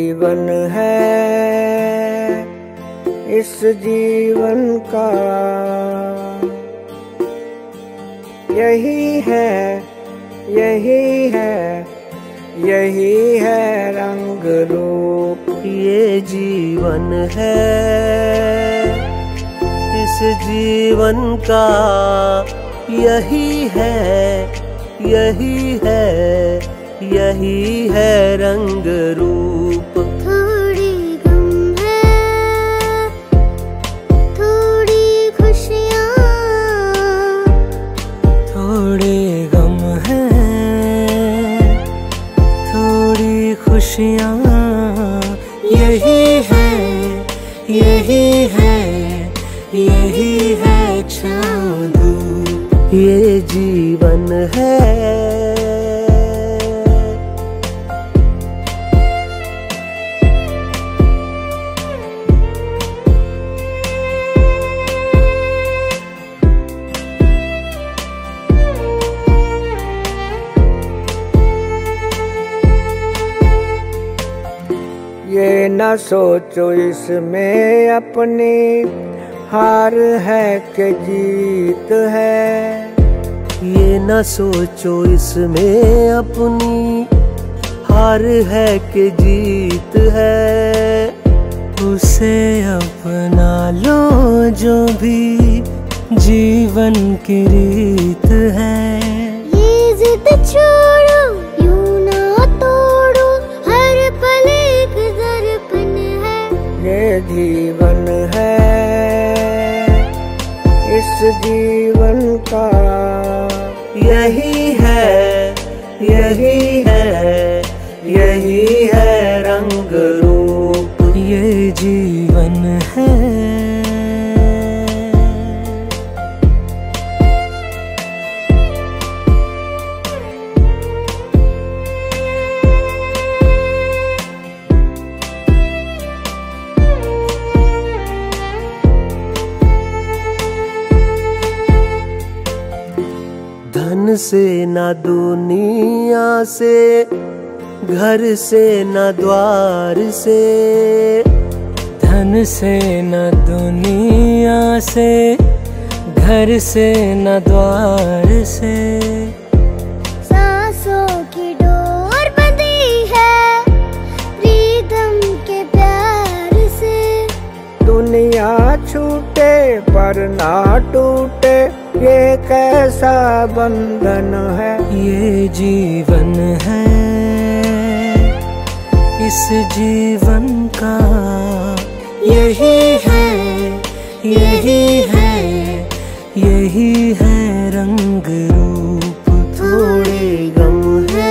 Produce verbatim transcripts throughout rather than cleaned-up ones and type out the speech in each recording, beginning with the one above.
जीवन है इस जीवन का, यही है यही है यही है रंग रूप। ये जीवन है इस जीवन का, यही है यही है यही है रंग रूप। थोड़ी गम है थोड़ी खुशियाँ, थोड़े गम है थोड़ी खुशियाँ, यही है यही है यही है छाँव धूप। ये जीवन है ये न सोचो इसमें अपनी हार है कि जीत है, ये न सोचो इसमें अपनी हार है कि जीत है। उसे अपना लो जो भी जीवन की रीत है। ये जिद छोड़ो यूं ना तोड़ो, हर पल एक दर्पण है। ये जीवन है इस जीवन का, यही है यही है यही है रंग रूप। ये जीवन है धन से न दुनिया से, घर से न द्वार से, धन से न दुनिया से, घर से न द्वार से। सांसों की डोर बंधी है प्रीतम के प्यार से। दुनिया छूटे पर ना टूटे, ये कैसा बंधन है। ये जीवन है इस जीवन का, यही है यही है यही है रंग रूप। थोड़े गम है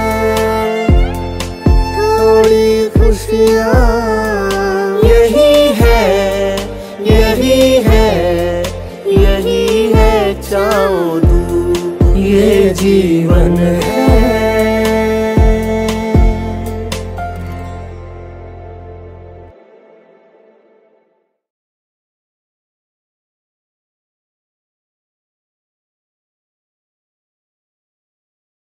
थोड़ी खुशियाँ, यही है यही है यही है छाँव धूप। ये जी